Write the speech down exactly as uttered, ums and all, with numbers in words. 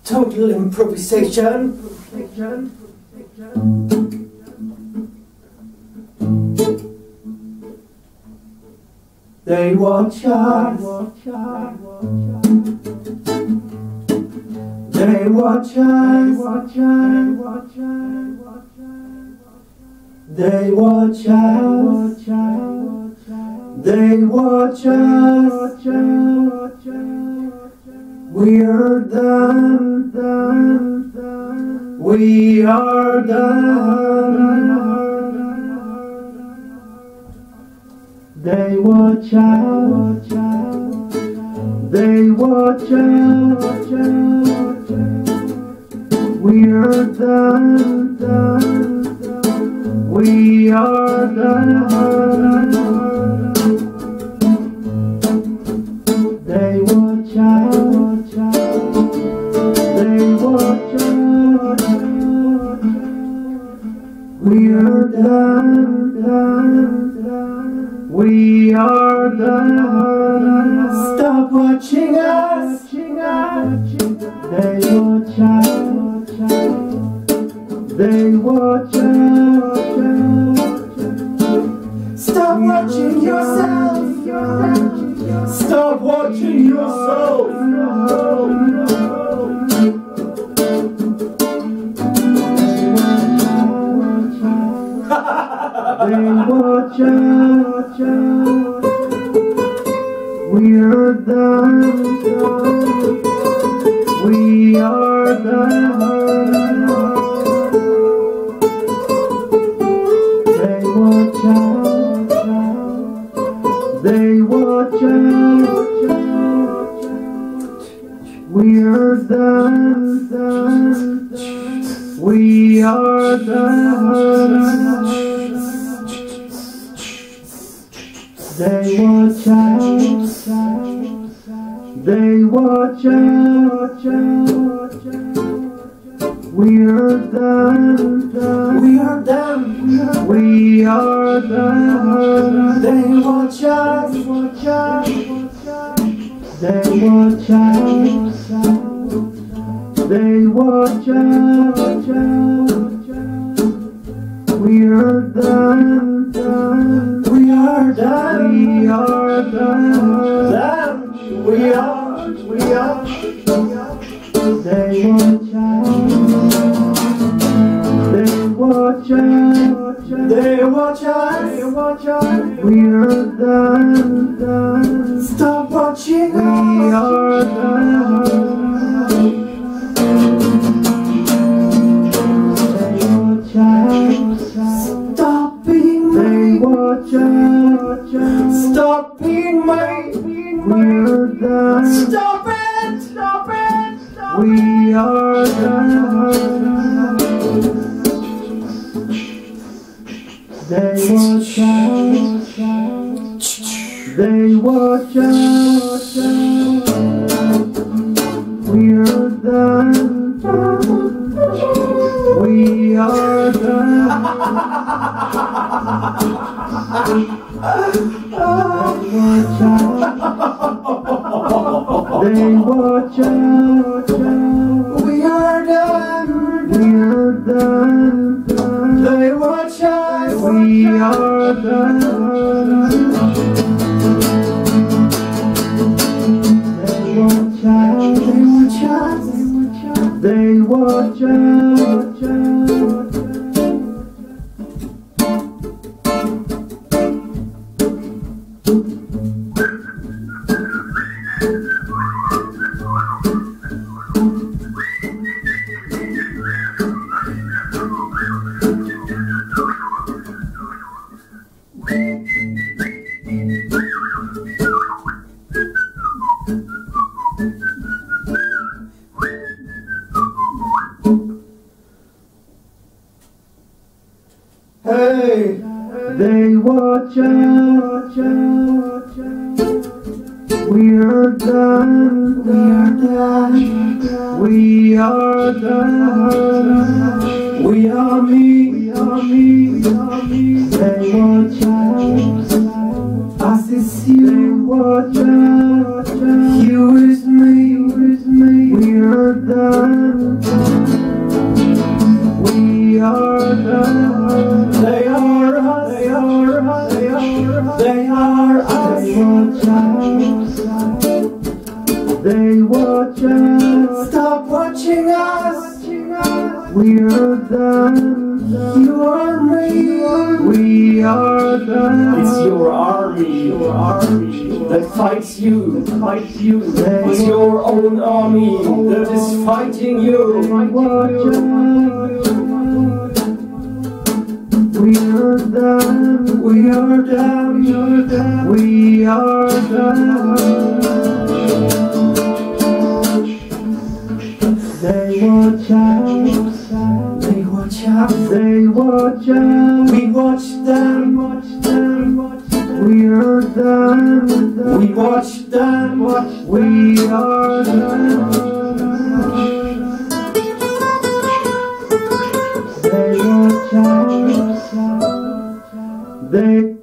Total improvisation. They watch us. They watch us. They watch us. They watch us. We're done. We are done. They watch out. They watch out. We're done. We are done. They watch out. They watch out. We're done. We are done. Stop watching us. They watch out. They watch out. Stop watching yourself. Stop watching yourself. They watch out. We're done. We are done. They watch out. They watch out. We're done. We are done. They watch out. They watch out. We're done. We are done. We are done. They watch out. They watch out. They watch out. We're done. We are done. We are done. We are. We are. They watch out. They watch out. They watch out. We're done. Stop watching us. We are done. They watch out. Stop being me. They watch out. Stop being me. We're done. Stop it. Stop it. Stop we are done. They watch out. They watch out. We're done. We are done. They watch out. We are done. We're done. They watch out. We are done. They watch out. They watch out. They watch out. Hey, they watch out. We're done. We are done. We are done. We are me. We are me. We are me. They watch out. As is you. They watch out. You is me. You is me. We are done. They watch us. Stop watching us. We're them. You are me. We are them. It's your army. Your army that fights you. that fights you. They It's your own army that is fighting you. watch us. We're them. We are them. We are them. They watch us. They watch us. They watch us. We watch them. We're them. We watch them. We are them. They watch us. They